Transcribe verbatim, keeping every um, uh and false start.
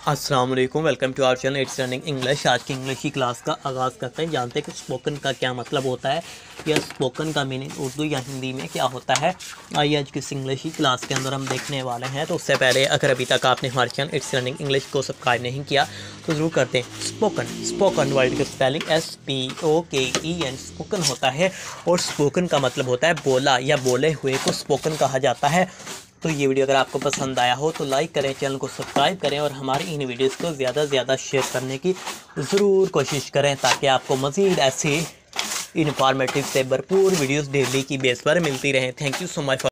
अस्सलाम वालेकुम, welcome to our channel it's learning English. आज की इंग्लिश की क्लास का आगाज़ करते हैं। जानते हैं कि स्पोकन का क्या मतलब होता है या स्पोकन का मीनिंग उर्दू या हिंदी में क्या होता है। आइए आज की इस इंग्लिश की क्लास के अंदर हम देखने वाले हैं। तो उससे पहले अगर अभी तक आपने हमारे चैनल इट्स लर्निंग इंग्लिश को सब्सक्राइब नहीं किया तो ज़रूर करते हैं। स्पोकन स्पोकन वर्ड की spelling S P O K E N spoken होता है और स्पोकन का मतलब होता है बोला या बोले हुए को स्पोकन कहा जाता है। तो ये वीडियो अगर आपको पसंद आया हो तो लाइक करें, चैनल को सब्सक्राइब करें और हमारी इन वीडियोस को ज़्यादा से ज़्यादा शेयर करने की ज़रूर कोशिश करें ताकि आपको मज़ीद ऐसे इन्फॉर्मेटिव से भरपूर वीडियोस डेली की बेस पर मिलती रहें। Thank you so much.